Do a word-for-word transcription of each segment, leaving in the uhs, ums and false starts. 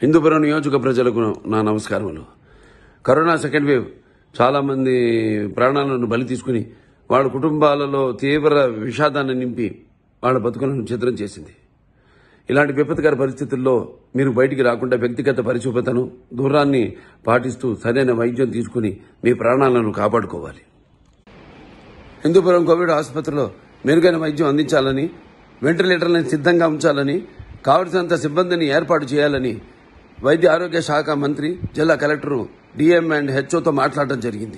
హిందూపురం నియోజక ప్రజలకు నా నమస్కారములు. కరోనా సెకండ్ వేవ్ చాలా మంది ప్రాణాలను బలి తీసుకుని వాళ్ళ కుటుంబాలలో తీవ్ర విషాదాన్ని నింపి వాళ్ళ బతుకులను చిత్రం చేసింది. ఇలాంటి విపత్కర పరిస్థితుల్లో మీరు బయటికి రాకుండా వ్యక్తిగత పరిశుభ్రతను, దూరాన్ని పాటిస్తూ సరైన వైద్యం తీసుకుని మీ ప్రాణాలను కాపాడుకోవాలి. హిందూపురం కోవిడ్ ఆసుపత్రిలో మెరుగైన వైద్యం అందించాలని, వెంటిలేటర్లను సిద్ధంగా ఉంచాలని, కావలసినంత సిబ్బందిని ఏర్పాటు చేయాలని వైద్య ఆరోగ్య శాఖ మంత్రి, జిల్లా కలెక్టర్, డిఎం అండ్ హెచ్ఓతో మాట్లాడడం జరిగింది.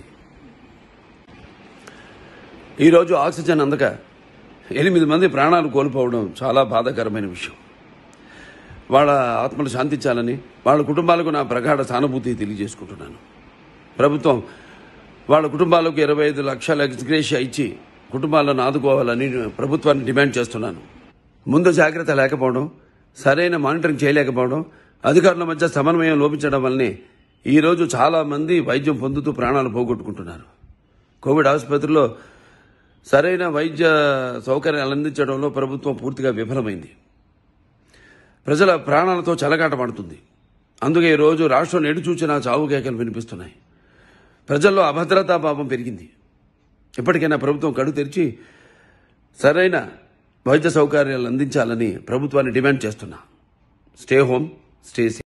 ఈరోజు ఆక్సిజన్ అందక ఎనిమిది మంది ప్రాణాలు కోల్పోవడం చాలా బాధాకరమైన విషయం. వాళ్ళ ఆత్మలు శాంతించాలని, వాళ్ళ కుటుంబాలకు నా ప్రగాఢ సానుభూతి తెలియజేసుకుంటున్నాను. ప్రభుత్వం వాళ్ళ కుటుంబాలకు ఇరవై ఐదు లక్షల ఎక్స్గ్రేషియా ఇచ్చి కుటుంబాలను ఆదుకోవాలని ప్రభుత్వాన్ని డిమాండ్ చేస్తున్నాను. ముందు జాగ్రత్త లేకపోవడం, సరైన మానిటరింగ్ చేయలేకపోవడం, అధికారుల మధ్య సమన్వయం లోపించడం వల్లనే ఈరోజు చాలా మంది వైద్యం పొందుతూ ప్రాణాలు పోగొట్టుకుంటున్నారు. కోవిడ్ ఆసుపత్రిలో సరైన వైద్య సౌకర్యాలు అందించడంలో ప్రభుత్వం పూర్తిగా విఫలమైంది. ప్రజల ప్రాణాలతో చెలగాటమాడుతుంది. అందుకే ఈరోజు రాష్ట్రం ఎటు చూచినా చావు కేకలు వినిపిస్తున్నాయి. ప్రజల్లో అభద్రతా భావం పెరిగింది. ఇప్పటికైనా ప్రభుత్వం కడు తెరిచి సరైన వైద్య సౌకర్యాలు అందించాలని ప్రభుత్వాన్ని డిమాండ్ చేస్తున్నా. Stay home, stay safe.